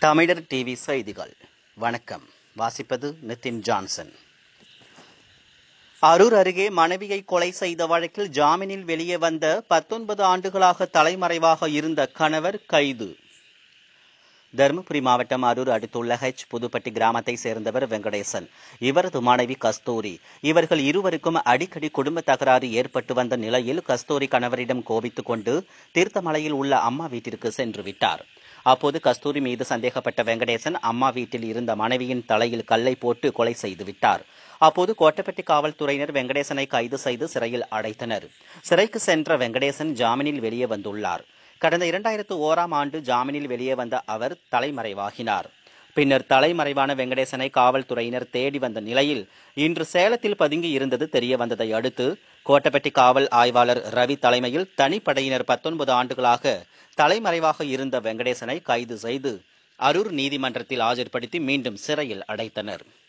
தமிழர் டிவி செய்திகள். வணக்கம். வாசிப்பது நிதின் ஜான்சன். அரூர் அருகே மனைவியை கொலை செய்த வழக்கில் ஜாமீனில் வெளியே வந்த 19 ஆண்டுகளாக தலைமறைவாக இருந்த கணவர் கைது. தருமபுரி மாவட்டம் அரூர் அடுத்துள்ள புதுப்பட்டி கிராமத்தை சேர்ந்தவர் வெங்கடேசன். இவரது மனைவி கஸ்தூரி. இவர்கள் இருவருக்கும் அடிக்கடி குடும்ப தகராறு ஏற்பட்டு வந்த நிலையில் கஸ்தூரி கணவரிடம் கோபித்துக் கொண்டு தீர்த்தமலையில் உள்ள அம்மா வீட்டிற்கு சென்று விட்டார். அப்போது கஸ்தூரி மீது சந்தேகப்பட்ட வெங்கடேசன் அம்மா வீட்டில் இருந்த மனைவியின் தலையில் கல்லை போட்டு கொலை செய்து விட்டார். அப்போது கோட்டப்பட்டி காவல்துறையினர் வெங்கடேசனை கைது செய்து சிறையில் அடைத்தனர். சிறைக்கு சென்ற வெங்கடேசன் ஜாமீனில் வெளியே வந்துள்ளார். கடந்த 2001ஆம் ஆண்டு ஜாமீனில் வெளியே வந்த அவர் தலைமறைவாகினார். பின்னர் தலைமறைவான வெங்கடேசனை காவல்துறையினர் தேடி வந்த நிலையில் இன்று சேலத்தில் பதுங்கி இருந்தது தெரிய வந்ததை அடுத்து கோட்டப்பட்டி காவல் ஆய்வாளர் ரவி தலைமையில் தனிப்படையினர் 19 ஆண்டுகளாக தலைமறைவாக இருந்த வெங்கடேசனை கைது செய்து அரூர் நீதிமன்றத்தில் ஆஜர்படுத்தி மீண்டும் சிறையில் அடைத்தனர்.